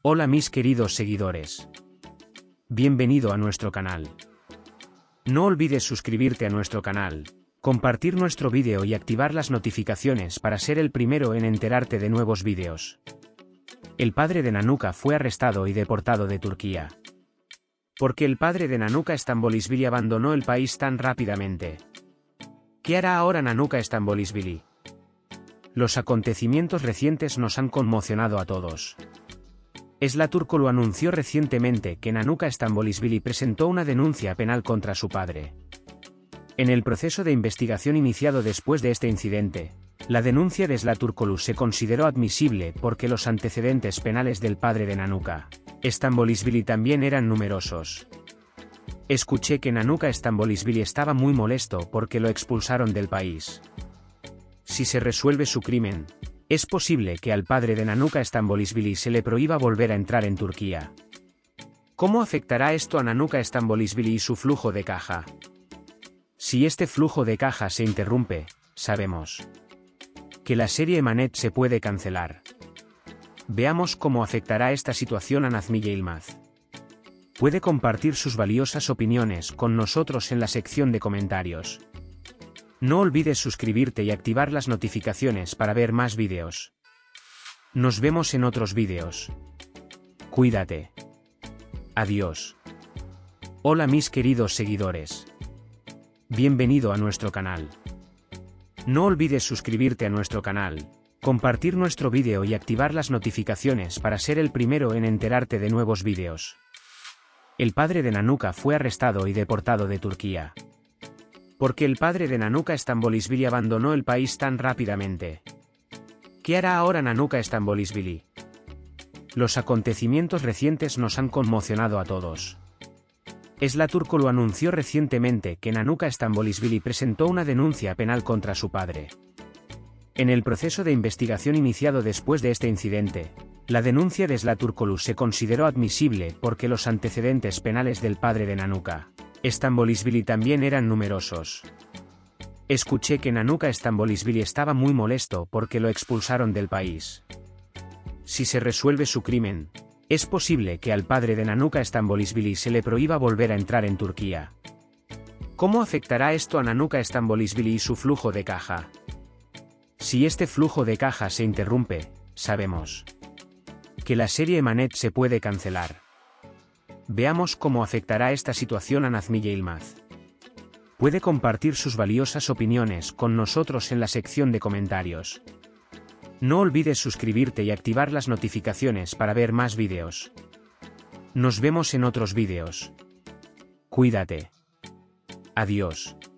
Hola mis queridos seguidores. Bienvenido a nuestro canal. No olvides suscribirte a nuestro canal, compartir nuestro vídeo y activar las notificaciones para ser el primero en enterarte de nuevos vídeos. El padre de Nanuka fue arrestado y deportado de Turquía. ¿Por qué el padre de Nanuka Stambolisvili abandonó el país tan rápidamente? ¿Qué hará ahora Nanuka Stambolisvili? Los acontecimientos recientes nos han conmocionado a todos. Esla Turkolu anunció recientemente que Nanuka Stambolisvili presentó una denuncia penal contra su padre. En el proceso de investigación iniciado después de este incidente, la denuncia de Esla Turkolu se consideró admisible porque los antecedentes penales del padre de Nanuka Stambolisvili también eran numerosos. Escuché que Nanuka Stambolisvili estaba muy molesto porque lo expulsaron del país. Si se resuelve su crimen, es posible que al padre de Nanuka Stambolisvili se le prohíba volver a entrar en Turquía. ¿Cómo afectará esto a Nanuka Stambolisvili y su flujo de caja? Si este flujo de caja se interrumpe, sabemos que la serie Emanet se puede cancelar. Veamos cómo afectará esta situación a Nazmiye Yılmaz. Puede compartir sus valiosas opiniones con nosotros en la sección de comentarios. No olvides suscribirte y activar las notificaciones para ver más vídeos. Nos vemos en otros vídeos. Cuídate. Adiós. Hola mis queridos seguidores. Bienvenido a nuestro canal. No olvides suscribirte a nuestro canal, compartir nuestro vídeo y activar las notificaciones para ser el primero en enterarte de nuevos vídeos. El padre de Nanuka fue arrestado y deportado de Turquía. ¿Por qué el padre de Nanuka Stambolisvili abandonó el país tan rápidamente? ¿Qué hará ahora Nanuka Stambolisvili? Los acontecimientos recientes nos han conmocionado a todos. Esla Turkolu anunció recientemente que Nanuka Stambolisvili presentó una denuncia penal contra su padre. En el proceso de investigación iniciado después de este incidente, la denuncia de Esla Turkolu se consideró admisible porque los antecedentes penales del padre de Nanuka Stambolisvili también eran numerosos. Escuché que Nanuka Stambolisvili estaba muy molesto porque lo expulsaron del país. Si se resuelve su crimen, es posible que al padre de Nanuka Stambolisvili se le prohíba volver a entrar en Turquía. ¿Cómo afectará esto a Nanuka Stambolisvili y su flujo de caja? Si este flujo de caja se interrumpe, sabemos que la serie Emanet se puede cancelar. Veamos cómo afectará esta situación a Nazmiye Yılmaz. Puede compartir sus valiosas opiniones con nosotros en la sección de comentarios. No olvides suscribirte y activar las notificaciones para ver más vídeos. Nos vemos en otros vídeos. Cuídate. Adiós.